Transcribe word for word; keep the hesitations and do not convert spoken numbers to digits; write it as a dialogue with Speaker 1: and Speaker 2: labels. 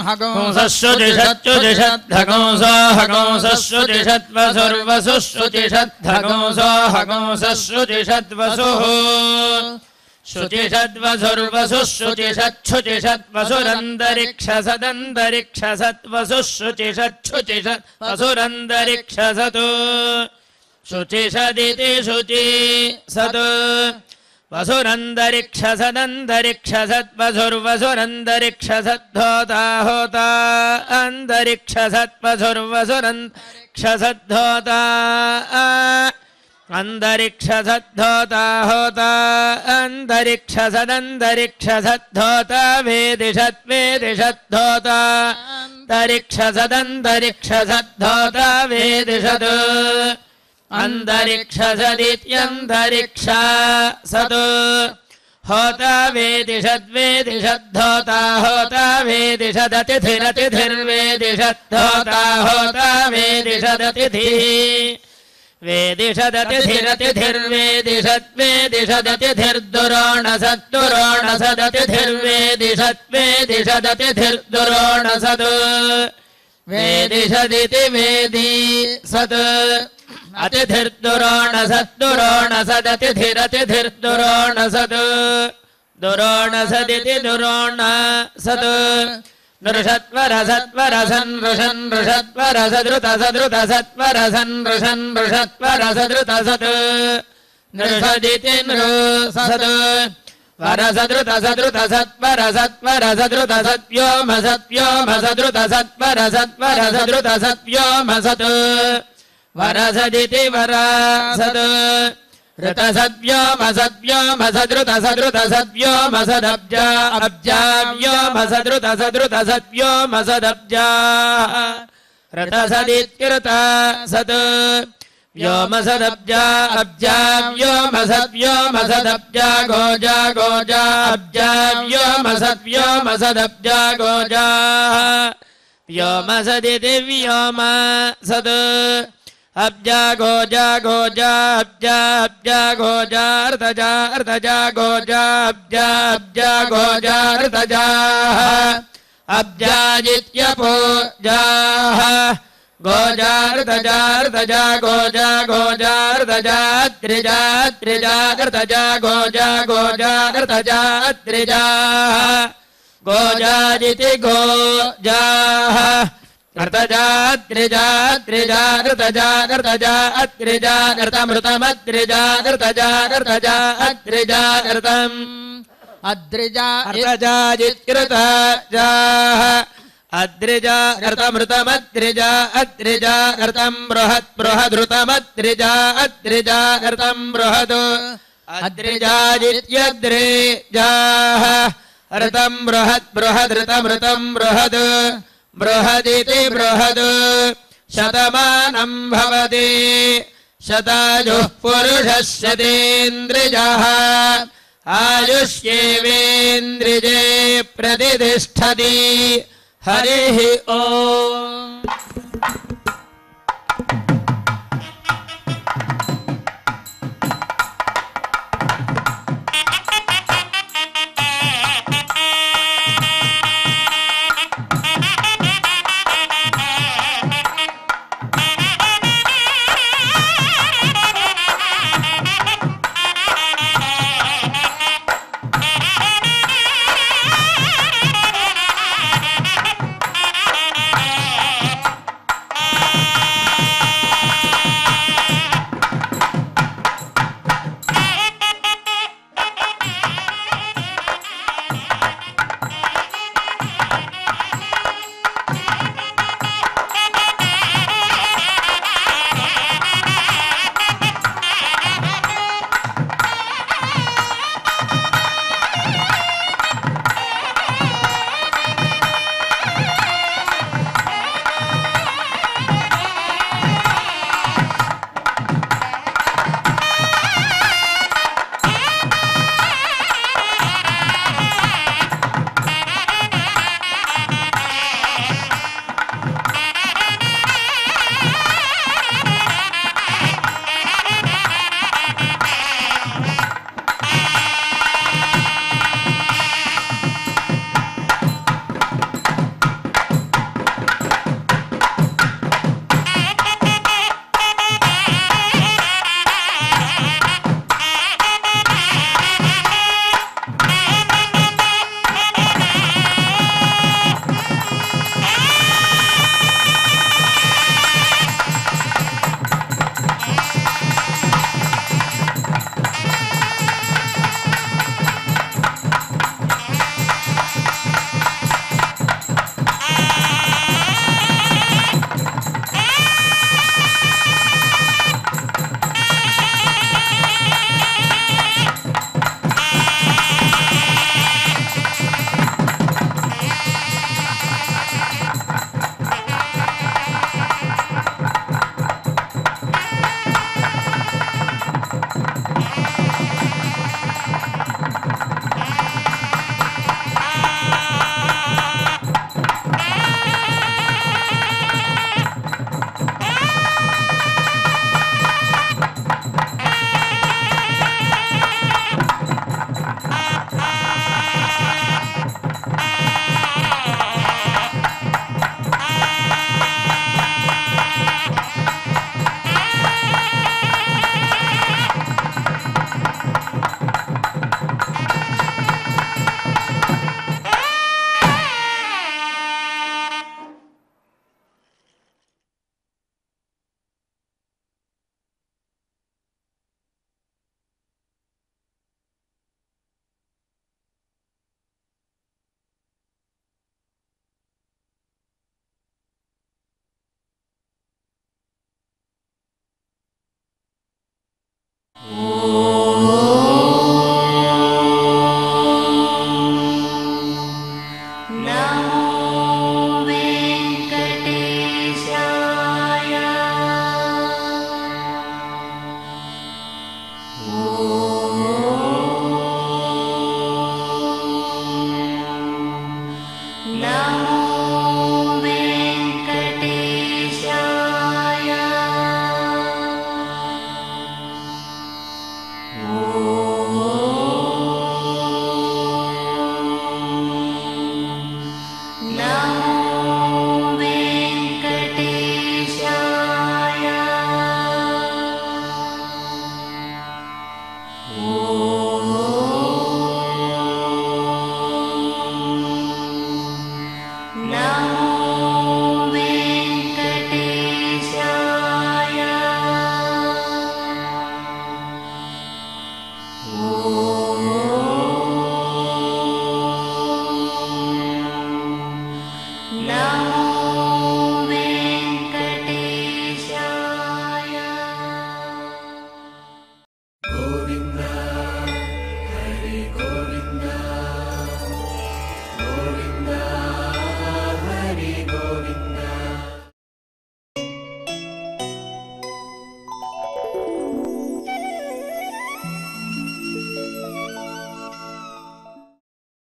Speaker 1: शुचिषद्वसुर्वसुश्रुतिषद्वसुः शुचिषद्वसुर्वसुः शुचिषद्वसुरन्तरिक्षसदन्तरिक्षसद्वसुः शुचिषच्छुचिषद्वसुरन्तरिक्षसत् शुचिषदिति शुचि सत् वसुरन्तरिक्षसदन्तरिक्षसद्वसुर्वसुरन्तरिक्षसद्धोता होता अन्तरिक्षसद्वसुर्वसुरन्तरिक्षसद्धोता अन्तरिक्षसद्धोता होता अन्तरिक्षसदन्तरिक्षसद्धोता वेदिषद्वेदिषद्धोता अन्तरिक्षसदन्तरिक्षसद्धोता वेदिषद् अन्तरिक्षसदित्यन्तरिक्षा सत् होता वेदिषद्वेदिषद्धोता होता वेदिषदतिथिरतिथिर्वेदिषद्धोता होता वेदिषदतिथिः वेदिषदतिथिरतिथिर्वेदिषद्वेदिषदतिथिर्दुरोणसद्दुरोणसद्दतिथिर्वेदिषदतिथिर्दुरोणसद् वेदिषदिति वेदी सत् अतिथिर्दुरोणसद्दुरोणसदतिथिरतिथिर्दुरोणसद् दुरोणसदिति दुरोणसद् नृषत्वरसत्वरसन् नृषन् नृषत्वरसदृतसदृतसत्वरसन् नृषन् नृषत्वरसदृतसत् नृषदिति नृसत् वरसदृतसदृतसत्वरसत्वरसद्रुतसत्व्योमसत्व्योमसत्वरसद्वरसदृतसत्व्योमसत् वरसदिति वरसद् ऋतसद्व्योमसद्व्योमसदृतसदृतसद्व्योमसदब्जा अब्जा व्योमसदृतसदृतसद्व्योमसदब्जा ऋतसदित्यृतसत् व्योमसदब्जा अब्जा व्योमसद्व्योमसदब्जा गोजा गोजा अब्जा व्योमसद्व्योमसदब्जा गोजा व्योमसदिति व्योमसद् अब्जा गोजा गोजा अब्जा अब्जा गोजा ऋतजा ऋतजा गोजा अब्जा अब्जा गोजा ऋतजा अब्जाजित्यपूजाः गोजा ऋतजा ऋतजा गोजा गोजा ऋतजा त्रिजा त्रिजा ऋतजा गोजा गोजा ऋतजा त्रिजाः गोजाजिति गोजाः ऋतजा त्रिजा त्रिजा ऋतजा ऋतजा त्रिजा ऋतमृतमत्रिजा ऋतजा ऋतजा त्रिजा ऋतम् अद्रिजा ऋतजाजित्कृतजाः अद्रिजा ऋतमृतमत्रिजा अत्रिजा ऋतम् बृहत् बृहदृतमत्रिजा अत्रिजा ऋतम् बृहद् अद्रिजाजित्यद्रिजाः ऋतम् बृहत् बृहदृतमृतम् बृहद् बृहदिति बृहद् शतमानम् भवति शतायुः पुरुषः शतेन्द्रियः आयुष्येवेन्द्रिये प्रतिष्ठति हरिः ओम्।